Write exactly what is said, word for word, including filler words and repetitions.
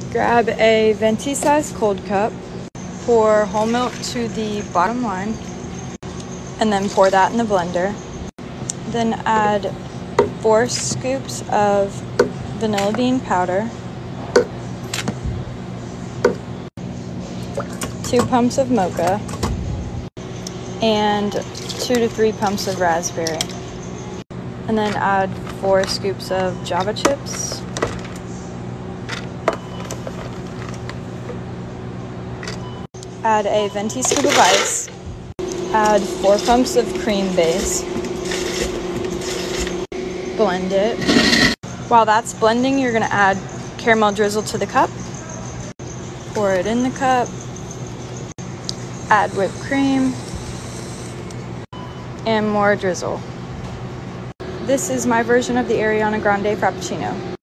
Grab a venti size cold cup, pour whole milk to the bottom line, and then pour that in the blender. Then add four scoops of vanilla bean powder, two pumps of mocha, and two to three pumps of raspberry. And then add four scoops of Java chips, add a venti scoop of ice, add four pumps of cream base, blend it. While that's blending, you're gonna add caramel drizzle to the cup, pour it in the cup, add whipped cream, and more drizzle. This is my version of the Ariana Grande Frappuccino.